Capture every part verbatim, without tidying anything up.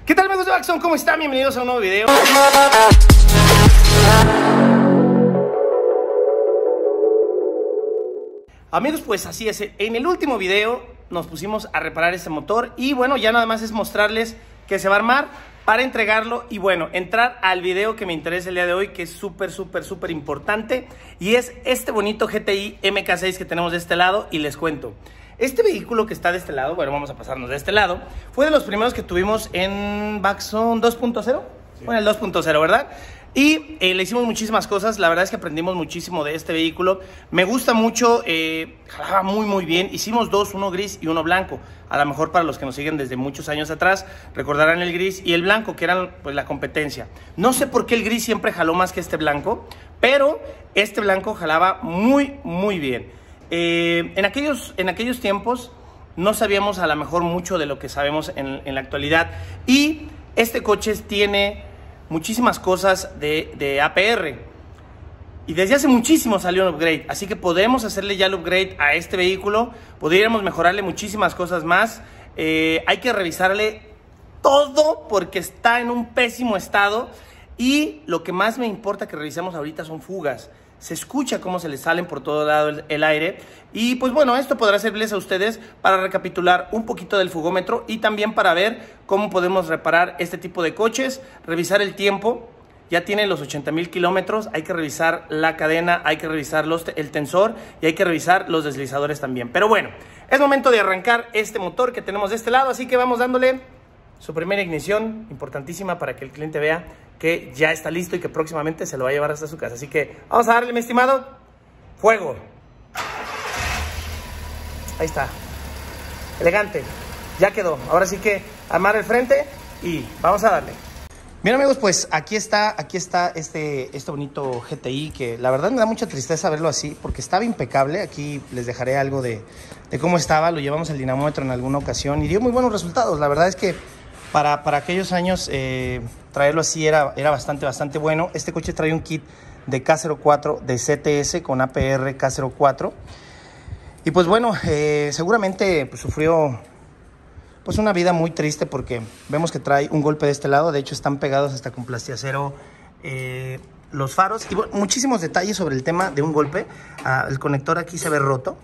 ¿Qué tal, amigos de Baxon? ¿Cómo están? Bienvenidos a un nuevo video. Amigos, pues así es. En el último video nos pusimos a reparar este motor y bueno, ya nada más es mostrarles que se va a armar para entregarlo y bueno, entrar al video que me interesa el día de hoy, que es súper, súper, súper importante, y es este bonito G T I M K seis que tenemos de este lado. Y les cuento, este vehículo que está de este lado, bueno, vamos a pasarnos de este lado, fue de los primeros que tuvimos en Baxon dos punto cero, sí. Bueno, el dos punto cero, ¿verdad? Y eh, le hicimos muchísimas cosas. La verdad es que aprendimos muchísimo de este vehículo. Me gusta mucho, eh, jalaba muy muy bien. Hicimos dos, uno gris y uno blanco. A lo mejor para los que nos siguen desde muchos años atrás recordarán el gris y el blanco, que eran pues la competencia. No sé por qué el gris siempre jaló más que este blanco, pero este blanco jalaba muy muy bien. eh, en, aquellos, en aquellos tiempos no sabíamos a lo mejor mucho de lo que sabemos en, en la actualidad. Y este coche tiene muchísimas cosas de, de A P R y desde hace muchísimo salió un upgrade, así que podemos hacerle ya el upgrade a este vehículo. Podríamos mejorarle muchísimas cosas más. eh, hay que revisarle todo porque está en un pésimo estado, y lo que más me importa que revisemos ahorita son fugas. Se escucha cómo se les salen por todo lado el, el aire. Y pues bueno, esto podrá servirles a ustedes para recapitular un poquito del fugómetro y también para ver cómo podemos reparar este tipo de coches, revisar el tiempo. Ya tiene los ochenta mil kilómetros, hay que revisar la cadena, hay que revisar los, el tensor y hay que revisar los deslizadores también. Pero bueno, es momento de arrancar este motor que tenemos de este lado, así que vamos dándole su primera ignición, importantísima para que el cliente vea que ya está listo y que próximamente se lo va a llevar hasta su casa. Así que vamos a darle, mi estimado, fuego. Ahí está, elegante, ya quedó. Ahora sí que armar el frente y vamos a darle. Bien, amigos, pues aquí está, aquí está este, este bonito G T I, que la verdad me da mucha tristeza verlo así porque estaba impecable. Aquí les dejaré algo de, de cómo estaba. Lo llevamos al dinamómetro en alguna ocasión y dio muy buenos resultados. La verdad es que Para, para aquellos años eh, traerlo así era, era bastante, bastante bueno. Este coche trae un kit de K cero cuatro de C T S con A P R K cero cuatro. Y pues bueno, eh, seguramente pues, sufrió pues, una vida muy triste porque vemos que trae un golpe de este lado. De hecho están pegados hasta con plastiacero eh, los faros. Y bueno, muchísimos detalles sobre el tema de un golpe. Ah, el conector aquí se ve roto.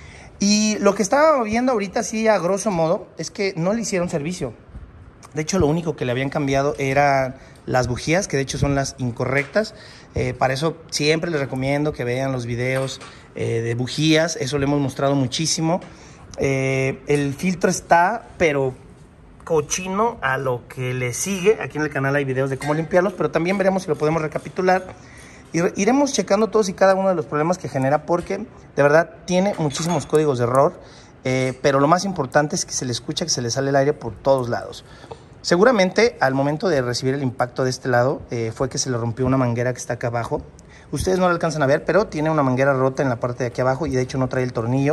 Y lo que estaba viendo ahorita así a grosso modo es que no le hicieron servicio. De hecho, lo único que le habían cambiado eran las bujías, que de hecho son las incorrectas. Eh, para eso siempre les recomiendo que vean los videos eh, de bujías. Eso lo hemos mostrado muchísimo. Eh, el filtro está, pero cochino a lo que le sigue. Aquí en el canal hay videos de cómo limpiarlos, pero también veremos si lo podemos recapitular. Y iremos checando todos y cada uno de los problemas que genera, porque de verdad tiene muchísimos códigos de error. Eh, pero lo más importante es que se le escucha que se le sale el aire por todos lados. Seguramente al momento de recibir el impacto de este lado eh, fue que se le rompió una manguera que está acá abajo. Ustedes no la alcanzan a ver, pero tiene una manguera rota en la parte de aquí abajo y de hecho no trae el tornillo.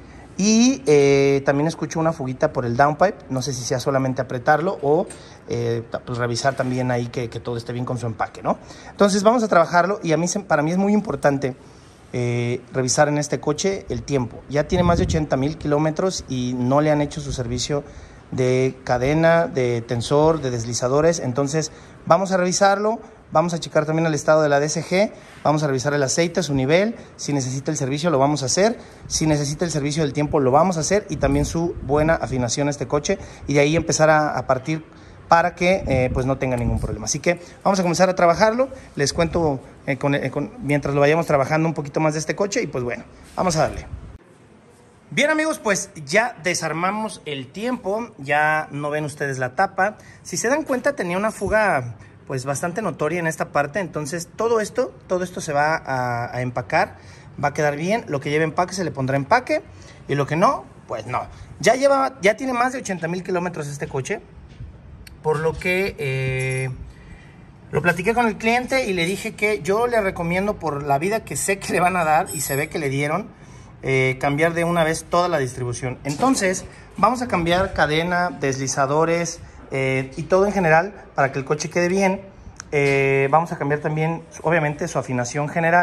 Y eh, también escucho una fuguita por el downpipe. No sé si sea solamente apretarlo o eh, pues revisar también ahí que, que todo esté bien con su empaque, ¿no? Entonces vamos a trabajarlo y a mí, para mí es muy importante Eh, revisar en este coche el tiempo. Ya tiene más de ochenta mil kilómetros y no le han hecho su servicio de cadena, de tensor, de deslizadores. Entonces vamos a revisarlo, vamos a checar también el estado de la D S G, vamos a revisar el aceite, su nivel. Si necesita el servicio lo vamos a hacer, si necesita el servicio del tiempo lo vamos a hacer, y también su buena afinación a este coche, y de ahí empezar a, a partir para que eh, pues no tenga ningún problema. Así que vamos a comenzar a trabajarlo. Les cuento eh, con, eh, con, mientras lo vayamos trabajando un poquito más de este coche. Y pues bueno, vamos a darle. Bien, amigos, pues ya desarmamos el tiempo. Ya no ven ustedes la tapa. Si se dan cuenta, tenía una fuga pues bastante notoria en esta parte. Entonces todo esto, todo esto se va a, a empacar. Va a quedar bien. Lo que lleve empaque se le pondrá empaque, y lo que no, pues no. Ya, lleva, ya tiene más de ochenta mil kilómetros este coche, por lo que eh, lo platiqué con el cliente y le dije que yo le recomiendo, por la vida que sé que le van a dar y se ve que le dieron, eh, cambiar de una vez toda la distribución. Entonces vamos a cambiar cadena, deslizadores eh, y todo en general para que el coche quede bien. Eh, vamos a cambiar también, obviamente, su afinación general,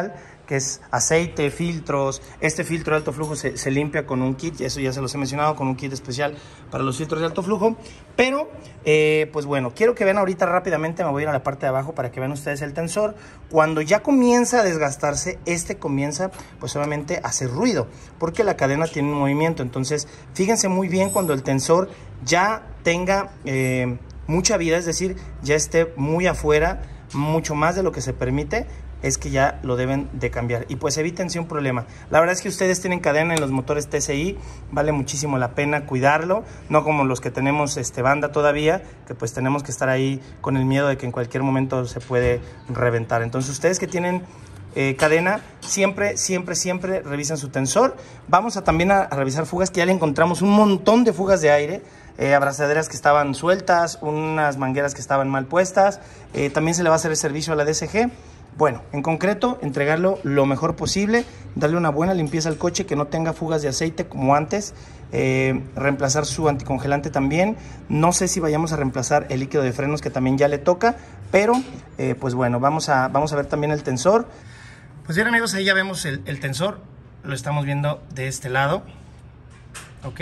que es aceite, filtros. Este filtro de alto flujo se, se limpia con un kit, eso ya se los he mencionado, con un kit especial para los filtros de alto flujo. Pero, eh, pues bueno, quiero que vean ahorita rápidamente, me voy a ir a la parte de abajo para que vean ustedes el tensor. Cuando ya comienza a desgastarse, este comienza pues obviamente a hacer ruido, porque la cadena tiene un movimiento. Entonces, fíjense muy bien cuando el tensor ya tenga eh, mucha vida, es decir, ya esté muy afuera, mucho más de lo que se permite, es que ya lo deben de cambiar. Y pues evítense un problema. La verdad es que ustedes tienen cadena en los motores T S I, vale muchísimo la pena cuidarlo, no como los que tenemos este, banda todavía, que pues tenemos que estar ahí con el miedo de que en cualquier momento se puede reventar. Entonces ustedes que tienen eh, cadena, siempre, siempre, siempre revisen su tensor. Vamos a también a, a revisar fugas, que ya le encontramos un montón de fugas de aire. Eh, abrazaderas que estaban sueltas, unas mangueras que estaban mal puestas. Eh, también se le va a hacer el servicio a la D S G. Bueno, en concreto, entregarlo lo mejor posible, darle una buena limpieza al coche, que no tenga fugas de aceite como antes, eh, reemplazar su anticongelante también. No sé si vayamos a reemplazar el líquido de frenos, que también ya le toca, pero eh, pues bueno, vamos a, vamos a ver también el tensor. Pues bien, amigos, ahí ya vemos el, el tensor, lo estamos viendo de este lado, ok.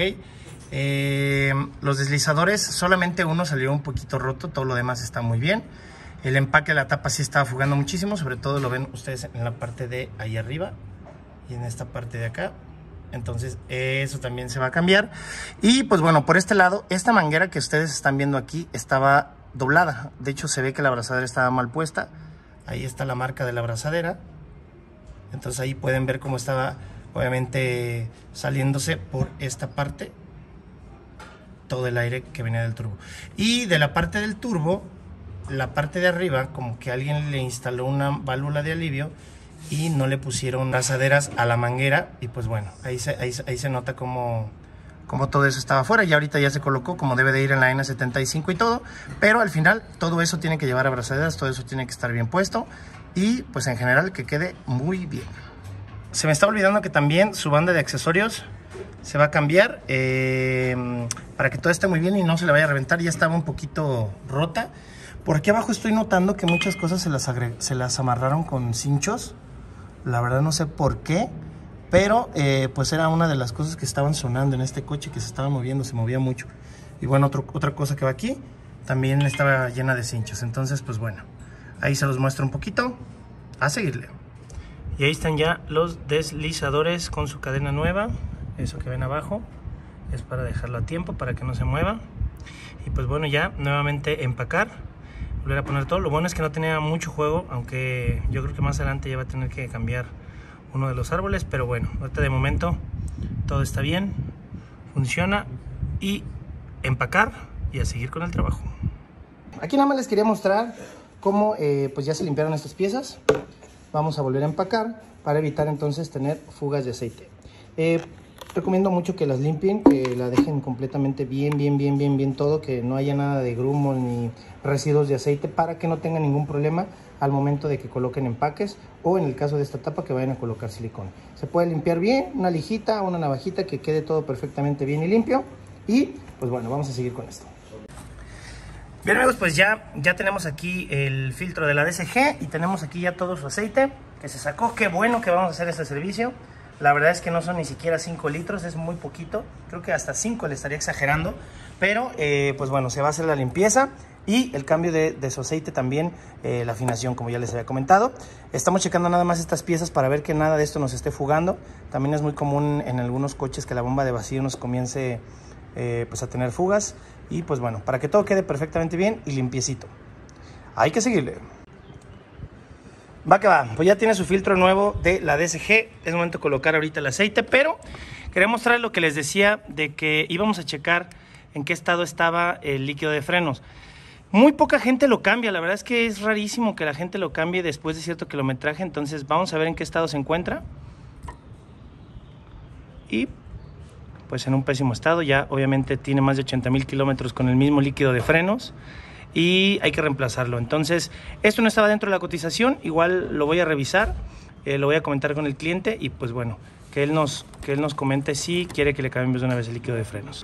Eh, los deslizadores, solamente uno salió un poquito roto, todo lo demás está muy bien. El empaque de la tapa sí estaba fugando muchísimo, sobre todo lo ven ustedes en la parte de ahí arriba y en esta parte de acá. Entonces eso también se va a cambiar. Y pues bueno, por este lado, esta manguera que ustedes están viendo aquí estaba doblada. De hecho se ve que la abrazadera estaba mal puesta. Ahí está la marca de la abrazadera. Entonces ahí pueden ver cómo estaba obviamente saliéndose por esta parte todo el aire que venía del turbo. Y de la parte del turbo, la parte de arriba, como que alguien le instaló una válvula de alivio y no le pusieron abrazaderas a la manguera. Y pues bueno, ahí se, ahí, ahí se nota como, como todo eso estaba afuera. Y ahorita ya se colocó como debe de ir en la N setenta y cinco y todo. Pero al final todo eso tiene que llevar abrazaderas, todo eso tiene que estar bien puesto. Y pues en general que quede muy bien. Se me está olvidando que también su banda de accesorios se va a cambiar eh, para que todo esté muy bien y no se le vaya a reventar. Ya estaba un poquito rota. Por aquí abajo estoy notando que muchas cosas se las, se las amarraron con cinchos. La verdad no sé por qué, pero eh, pues era una de las cosas que estaban sonando en este coche, que se estaba moviendo, se movía mucho. Y bueno, otro, otra cosa que va aquí, también estaba llena de cinchos. Entonces pues bueno, ahí se los muestro un poquito. A seguirle. Y ahí están ya los deslizadores con su cadena nueva. Eso que ven abajo es para dejarlo a tiempo, para que no se mueva. Y pues bueno, ya nuevamente empacar, volver a poner todo. Lo bueno es que no tenía mucho juego, aunque yo creo que más adelante ya va a tener que cambiar uno de los árboles. Pero bueno, ahorita de momento todo está bien, funciona. Y empacar y a seguir con el trabajo. Aquí nada más les quería mostrar cómo eh, pues ya se limpiaron estas piezas. Vamos a volver a empacar para evitar entonces tener fugas de aceite. Eh, recomiendo mucho que las limpien, que la dejen completamente bien, bien, bien, bien, bien todo, que no haya nada de grumos ni residuos de aceite, para que no tengan ningún problema al momento de que coloquen empaques, o en el caso de esta tapa que vayan a colocar silicona. Se puede limpiar bien, una lijita, una navajita, que quede todo perfectamente bien y limpio. Y pues bueno, vamos a seguir con esto. Bien, amigos, pues ya, ya tenemos aquí el filtro de la D S G y tenemos aquí ya todo su aceite que se sacó. Qué bueno que vamos a hacer este servicio. La verdad es que no son ni siquiera cinco litros, es muy poquito. Creo que hasta cinco le estaría exagerando. Pero, eh, pues bueno, se va a hacer la limpieza y el cambio de, de su aceite también, eh, la afinación, como ya les había comentado. Estamos checando nada más estas piezas para ver que nada de esto nos esté fugando. También es muy común en algunos coches que la bomba de vacío nos comience eh, pues a tener fugas. Y pues bueno, para que todo quede perfectamente bien y limpiecito. Hay que seguirle. Va que va, pues ya tiene su filtro nuevo de la D S G. Es momento de colocar ahorita el aceite, pero quería mostrar lo que les decía de que íbamos a checar en qué estado estaba el líquido de frenos. Muy poca gente lo cambia, la verdad es que es rarísimo que la gente lo cambie después de cierto kilometraje. Entonces vamos a ver en qué estado se encuentra. Y pues en un pésimo estado, ya obviamente tiene más de ochenta mil kilómetros con el mismo líquido de frenos y hay que reemplazarlo. Entonces esto no estaba dentro de la cotización, igual lo voy a revisar, eh, lo voy a comentar con el cliente y pues bueno, que él nos, que él nos comente si quiere que le cambiemos de una vez el líquido de frenos.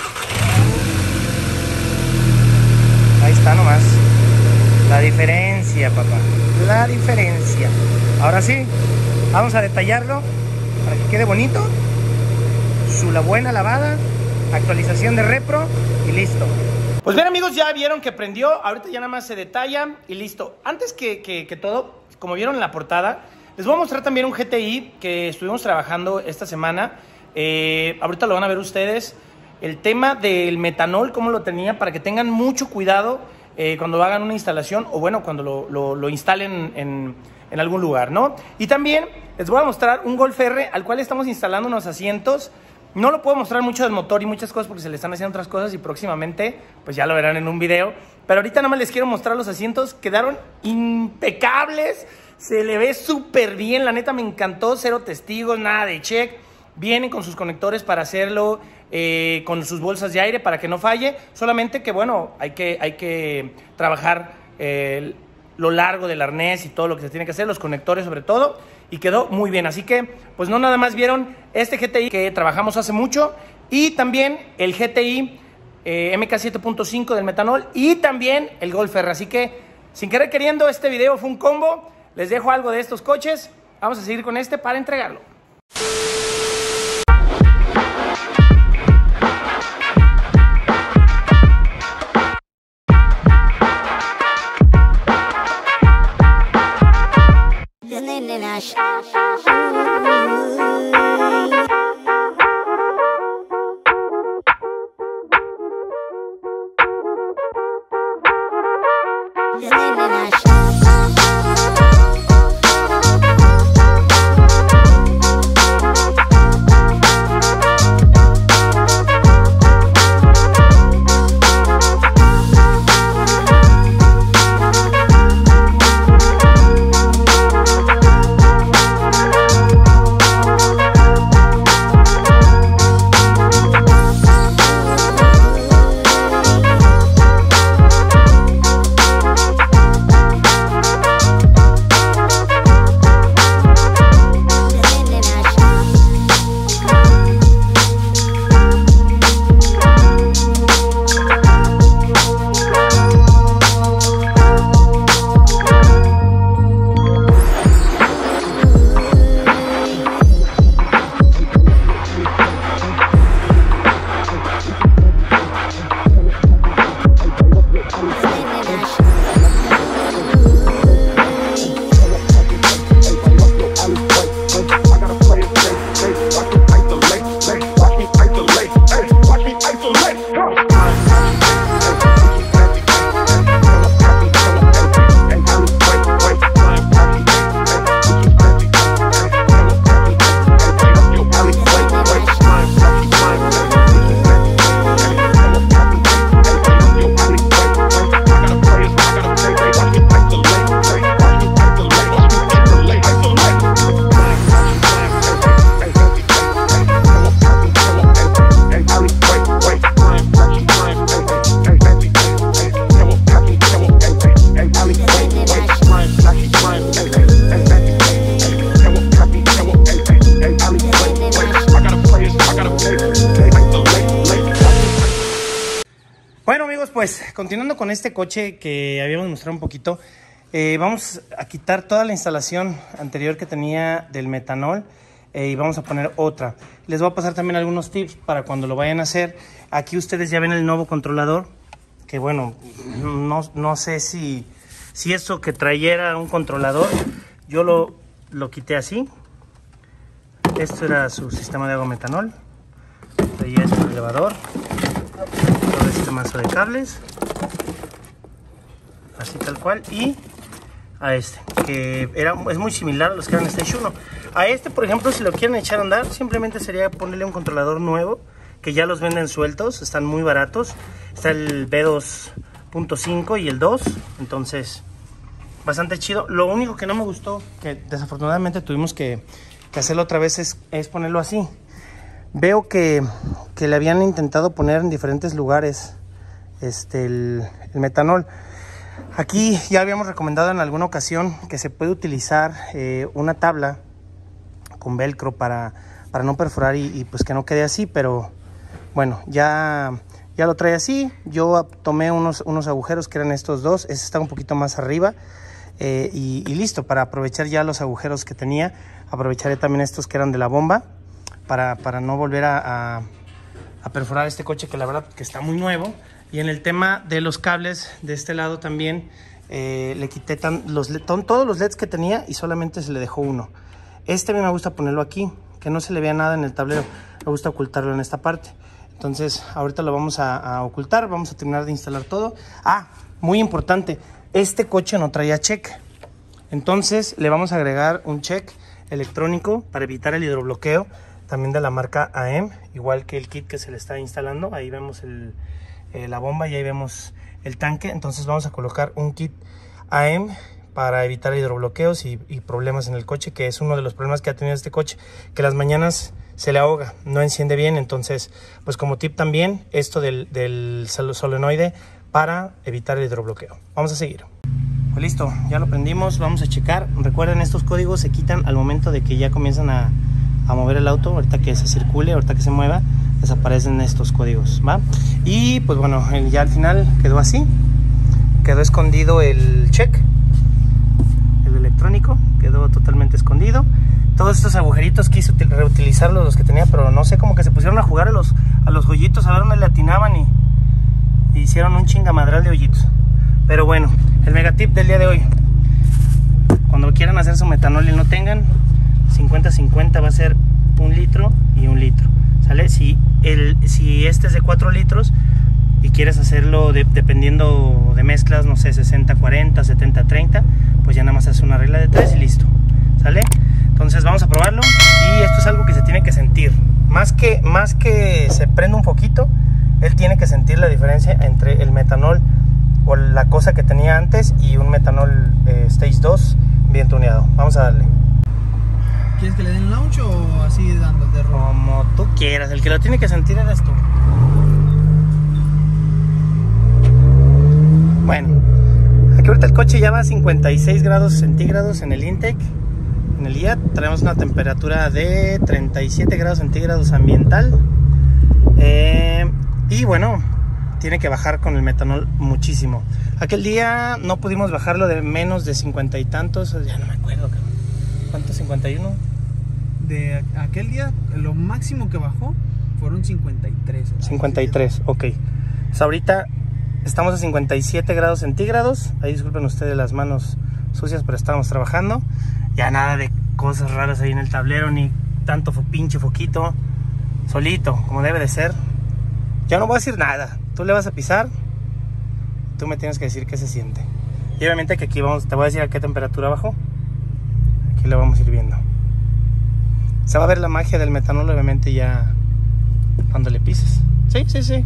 Ahí está nomás la diferencia. diferencia, papá. La diferencia. Ahora sí, vamos a detallarlo para que quede bonito. Su la buena lavada, actualización de repro y listo. Pues bien, amigos, ya vieron que prendió. Ahorita ya nada más se detalla y listo. Antes que, que, que todo, como vieron en la portada, les voy a mostrar también un G T I que estuvimos trabajando esta semana. Eh, ahorita lo van a ver ustedes. El tema del metanol, cómo lo tenía, para que tengan mucho cuidado eh, cuando hagan una instalación o bueno, cuando lo, lo, lo instalen en, en algún lugar, ¿no? Y también les voy a mostrar un Golf R al cual estamos instalando unos asientos. No lo puedo mostrar mucho del motor y muchas cosas porque se le están haciendo otras cosas y próximamente pues ya lo verán en un video. Pero ahorita nada más les quiero mostrar los asientos. Quedaron impecables. Se le ve súper bien. La neta me encantó. Cero testigos, nada de check. Vienen con sus conectores para hacerlo, eh, con sus bolsas de aire para que no falle. Solamente que bueno, hay que, hay que trabajar eh, lo largo del arnés y todo lo que se tiene que hacer. Los conectores sobre todo. Y quedó muy bien, así que pues no nada más vieron este G T I que trabajamos hace mucho y también el G T I eh, M K siete punto cinco del metanol y también el Golf R. Así que sin querer queriendo este video fue un combo. Les dejo algo de estos coches. Vamos a seguir con este para entregarlo. Bueno, amigos, pues continuando con este coche que habíamos mostrado un poquito, eh, vamos a quitar toda la instalación anterior que tenía del metanol eh, y vamos a poner otra. Les voy a pasar también algunos tips para cuando lo vayan a hacer. Aquí ustedes ya ven el nuevo controlador, que bueno, no, no sé si, si eso que trayera un controlador. Yo lo, lo quité así. Esto era su sistema de agua metanol. Traía este elevador. Todo este mazo de cables. Así tal cual. Y a este, que era, es muy similar a los que eran Stage uno. A este, por ejemplo, si lo quieren echar a andar, simplemente sería ponerle un controlador nuevo, que ya los venden sueltos, están muy baratos. Está el B dos punto cinco y el dos, entonces bastante chido. Lo único que no me gustó, que desafortunadamente tuvimos que, que hacerlo otra vez, es, es ponerlo así. Veo que, que le habían intentado poner en diferentes lugares este, el, el metanol. Aquí ya habíamos recomendado en alguna ocasión que se puede utilizar eh, una tabla con velcro para, para no perforar y, y pues que no quede así, pero bueno, ya, ya lo trae así. Yo tomé unos, unos agujeros que eran estos dos, este está un poquito más arriba, eh, y, y listo, para aprovechar ya los agujeros que tenía. Aprovecharé también estos que eran de la bomba para, para no volver a, a, a perforar este coche, que la verdad que está muy nuevo. Y en el tema de los cables de este lado también eh, le quité tan, los, todos los L E Ds que tenía y solamente se le dejó uno. Este a mí me gusta ponerlo aquí, que no se le vea nada en el tablero. Me gusta ocultarlo en esta parte. Entonces ahorita lo vamos a, a ocultar, vamos a terminar de instalar todo. Ah, muy importante, este coche no traía check. Entonces le vamos a agregar un check electrónico para evitar el hidrobloqueo, también de la marca A E M, igual que el kit que se le está instalando. Ahí vemos el... Eh, la bomba y ahí vemos el tanque. Entonces vamos a colocar un kit A E M para evitar hidrobloqueos y, y problemas en el coche, que es uno de los problemas que ha tenido este coche, que las mañanas se le ahoga, no enciende bien. Entonces, pues como tip también esto del, del solenoide para evitar el hidrobloqueo. Vamos a seguir. Pues listo, ya lo prendimos, vamos a checar. Recuerden, estos códigos se quitan al momento de que ya comienzan a, a mover el auto. Ahorita que se circule, ahorita que se mueva, desaparecen estos códigos, ¿va? Y pues bueno, ya al final quedó así, quedó escondido el check, el electrónico, quedó totalmente escondido. Todos estos agujeritos quise reutilizarlos, los que tenía, pero no sé, como que se pusieron a jugar a los, a los hoyitos, a ver dónde le atinaban y, y hicieron un chingamadral de hoyitos. Pero bueno, el megatip del día de hoy: cuando quieran hacer su metanol y no tengan, cincuenta cincuenta va a ser un litro y un litro. ¿Sale? Si, el, si este es de cuatro litros y quieres hacerlo de, dependiendo de mezclas, no sé, sesenta cuarenta, setenta treinta, pues ya nada más haces una regla de tres y listo. ¿Sale? Entonces vamos a probarlo, y esto es algo que se tiene que sentir. Más que, más que se prenda un poquito, él tiene que sentir la diferencia entre el metanol o la cosa que tenía antes y un metanol eh, Stage dos bien tuneado. Vamos a darle. ¿Quieres que le den launch o así dando de rojo? Como tú quieras, el que lo tiene que sentir eres tú. Bueno, aquí ahorita el coche ya va a cincuenta y seis grados centígrados en el intake. En el I A T traemos una temperatura de treinta y siete grados centígrados ambiental. Eh, y bueno, tiene que bajar con el metanol muchísimo. Aquel día no pudimos bajarlo de menos de cincuenta y tantos, ya no me acuerdo. ¿Cuánto? ¿cincuenta y uno? De aquel día, lo máximo que bajó fueron cincuenta y tres. cincuenta y tres, ok. Pues ahorita estamos a cincuenta y siete grados centígrados. Ahí disculpen ustedes las manos sucias, pero estamos trabajando. Ya nada de cosas raras ahí en el tablero, ni tanto fo pinche foquito. Solito, como debe de ser. Ya no voy a decir nada. Tú le vas a pisar, tú me tienes que decir qué se siente. Y obviamente que aquí vamos, te voy a decir a qué temperatura bajó. Aquí lo vamos a ir viendo. Se va a ver la magia del metanol, obviamente, ya cuando le pises. Sí, sí, sí.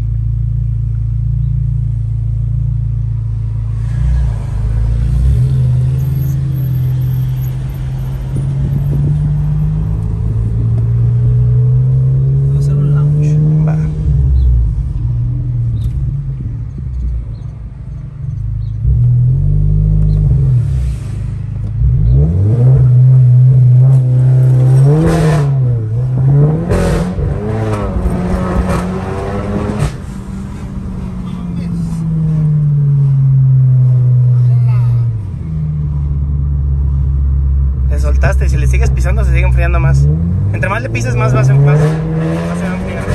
Va a ser un launch. Va. Soltaste, y si le sigues pisando se sigue enfriando más. Entre más le pises, más va a ser más, más se va a enfriar.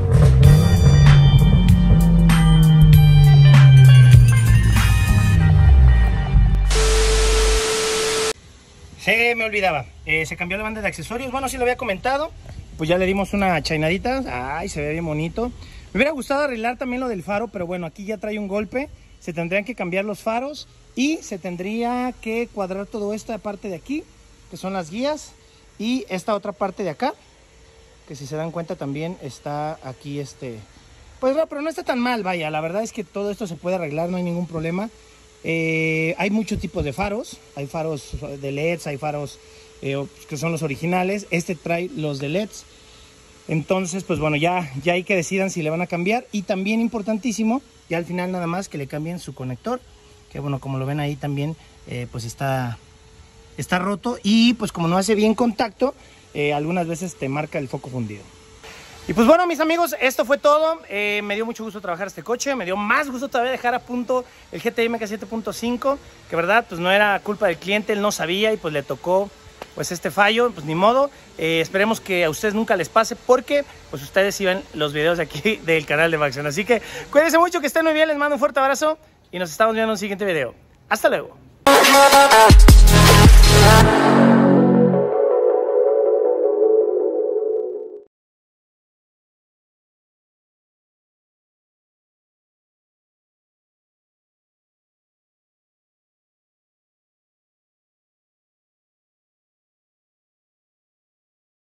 Se me olvidaba, eh, se cambió la banda de accesorios. Bueno, sí lo había comentado, pues ya le dimos una chainadita. Ay, se ve bien bonito. Me hubiera gustado arreglar también lo del faro, pero bueno, aquí ya trae un golpe. Se tendrían que cambiar los faros y se tendría que cuadrar todo esto de parte de aquí, que son las guías, y esta otra parte de acá, que si se dan cuenta también está aquí este, pues no, pero no está tan mal, vaya, la verdad es que todo esto se puede arreglar, no hay ningún problema. Eh, hay muchos tipos de faros, hay faros de L E Ds, hay faros eh, que son los originales, este trae los de L E Ds. Entonces pues bueno, ya, ya hay que decidan si le van a cambiar, y también importantísimo, ya al final nada más que le cambien su conector, que bueno, como lo ven ahí también, eh, pues está... está roto, y pues como no hace bien contacto, eh, algunas veces te marca el foco fundido. Y pues bueno, mis amigos, esto fue todo. Eh, me dio mucho gusto trabajar este coche. Me dio más gusto todavía dejar a punto el G T I M K siete punto cinco. Que verdad, pues no era culpa del cliente, él no sabía y pues le tocó pues este fallo, pues ni modo. Eh, esperemos que a ustedes nunca les pase porque pues ustedes sí ven los videos de aquí del canal de Maxon. Así que cuídense mucho, que estén muy bien, les mando un fuerte abrazo y nos estamos viendo en un siguiente video. Hasta luego.